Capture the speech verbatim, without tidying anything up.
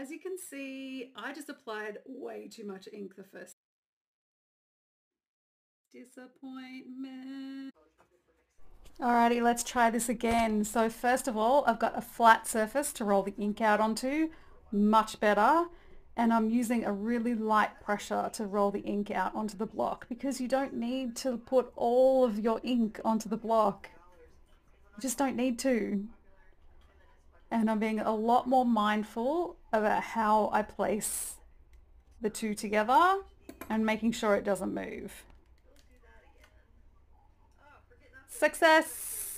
As you can see, I just applied way too much ink the first. Disappointment. Alrighty, let's try this again. So first of all, I've got a flat surface to roll the ink out onto, much better. And I'm using a really light pressure to roll the ink out onto the block because you don't need to put all of your ink onto the block. You just don't need to. And I'm being a lot more mindful about how I place the two together and making sure it doesn't move. Success!